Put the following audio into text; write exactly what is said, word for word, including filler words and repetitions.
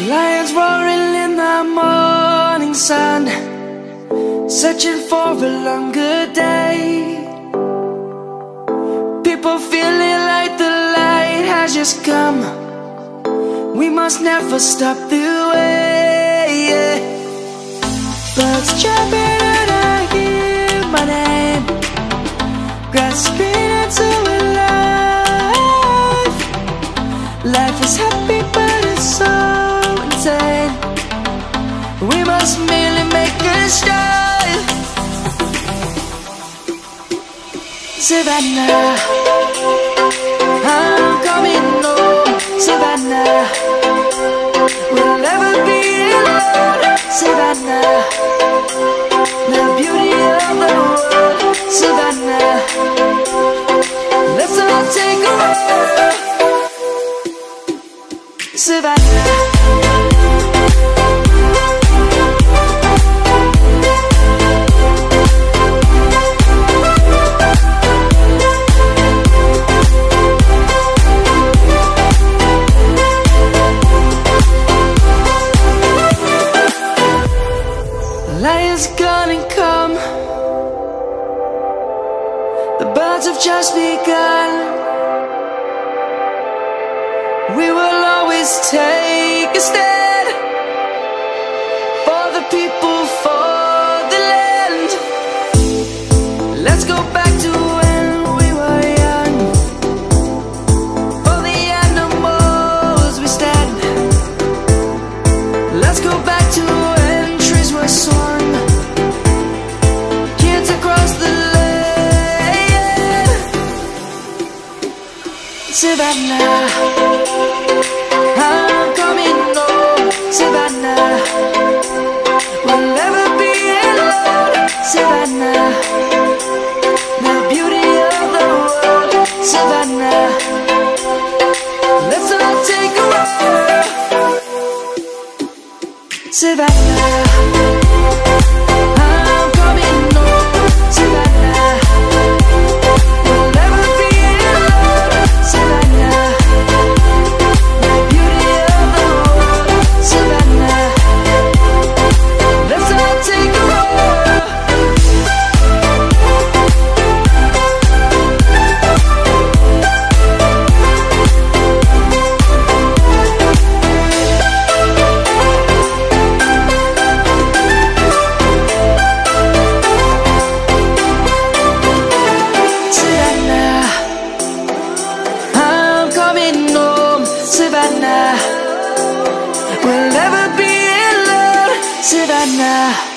Lions roaring in the morning sun, searching for a longer day. People feeling like the light has just come. We must never stop the way. Birds jumping and I hear my name, grasping into a life. Life is happy but it's so insane. We must merely make a start. Savannah, I'm coming home. Savannah, we'll never be alone. Savannah, the beauty of the world. Savannah, let's all take a walk. Savannah, Lions gonna come. The birds have just begun. We will always take a stand for the people, for the land. Let's go back to when we were young. For the animals we stand. Let's go back to when trees were swung. Savannah, I'm coming home. Savannah, we'll never be alone. Savannah, the beauty of the world. Savannah, let's all take a walk. Savannah, I'm coming home. Savannah, we'll never be alone. Savannah, the beauty of the world. Savannah, let's all take a walk. Savannah, I'm coming home. Savannah, we'll never be alone. Savannah.